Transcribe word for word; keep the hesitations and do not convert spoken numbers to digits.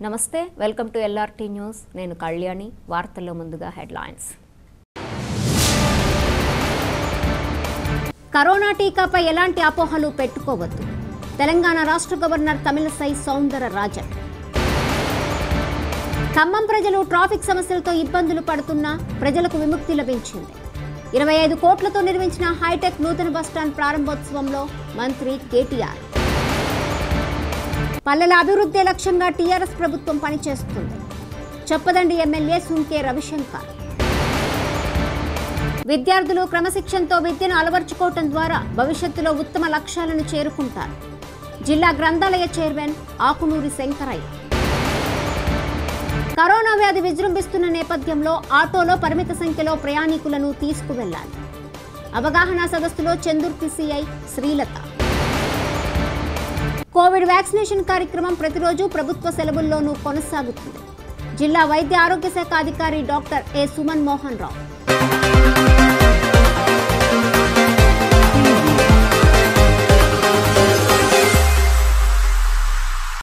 నమస్తే, welcome to LRT news. నేను కళ్యాణి. వార్తల్లో ముందుగా హెడ్లైన్స్. కరోనా టీకాపై ఎలాంటి అపోహలు పెట్టుకోవద్దు. తెలంగాణ రాష్ట్ర గవర్నర్ తమిళసై సౌందరరాజన్. ఖమ్మం ప్రజలు ట్రాఫిక్ సమస్యలతో ఇబ్బందులు పడుతున్నా ప్రజలకు విముక్తి లభించింది. ఇరవై ఐదు కోట్లతో నిర్మించిన హైటెక్ నూతన బస్టాండ్ ప్రారంభోత్సవంలో మంత్రి కేటీఆర్. పల్లెల అభివృద్ధి లక్ష్యంగా టీఆర్ఎస్ ప్రభుత్వం పనిచేస్తుంది. చొప్పదండి ఎమ్మెల్యే సుంకే రవిశంకర్. విద్యార్థులు క్రమశిక్షణతో విద్యను అలవర్చుకోవటం ద్వారా భవిష్యత్తులో ఉత్తమ లక్ష్యాలను చేరుకుంటారు. జిల్లా గ్రంథాలయ చైర్మన్ ఆకునూరి శంకరయ్య. కరోనా వ్యాధి విజృంభిస్తున్న నేపథ్యంలో ఆటోలో పరిమిత సంఖ్యలో ప్రయాణికులను తీసుకువెళ్లాలి. అవగాహన సదస్సులో Chandurthi CI Srilatha. Covid vaccination కార్యక్రమం ప్రతిరోజు ప్రభుత్వ సెలవుల్లోనూ కొనసాగుతుంది. జిల్లా వైద్య ఆరోగ్య శాఖ అధికారి doctor A Suman Mohan Rao.